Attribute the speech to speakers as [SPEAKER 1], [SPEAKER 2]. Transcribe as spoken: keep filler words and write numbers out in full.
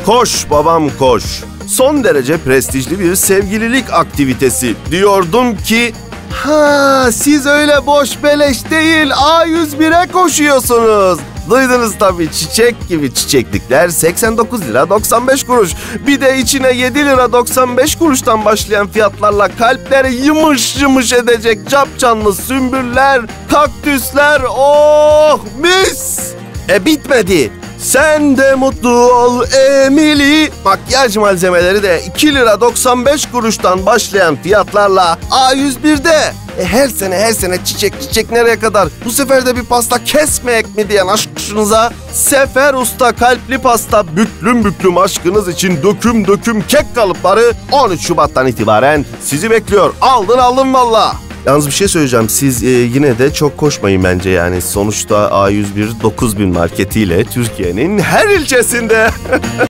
[SPEAKER 1] Koş babam koş. Son derece prestijli bir sevgililik aktivitesi. Diyordum ki, ha siz öyle boş beleş değil A yüz bire koşuyorsunuz. Duydunuz tabii, çiçek gibi çiçeklikler seksen dokuz lira doksan beş kuruş. Bir de içine yedi lira doksan beş kuruştan başlayan fiyatlarla kalpleri yımış yımış edecek capcanlı sümbüller, kaktüsler, oh mis! E bitmedi. Sen de mutlu ol Emily. Makyaj malzemeleri de iki lira doksan beş kuruştan başlayan fiyatlarla A yüz birde. E her sene her sene çiçek çiçek nereye kadar? Bu sefer de bir pasta kesmeyek mi diyen aşkınıza Sefer Usta kalpli pasta büklüm büklüm aşkınız için döküm döküm kek kalıpları on üç Şubat'tan itibaren sizi bekliyor. Aldın aldın valla. Yalnız bir şey söyleyeceğim. Siz e, yine de çok koşmayın bence yani. Sonuçta A yüz bir dokuz bin marketiyle Türkiye'nin her ilçesinde.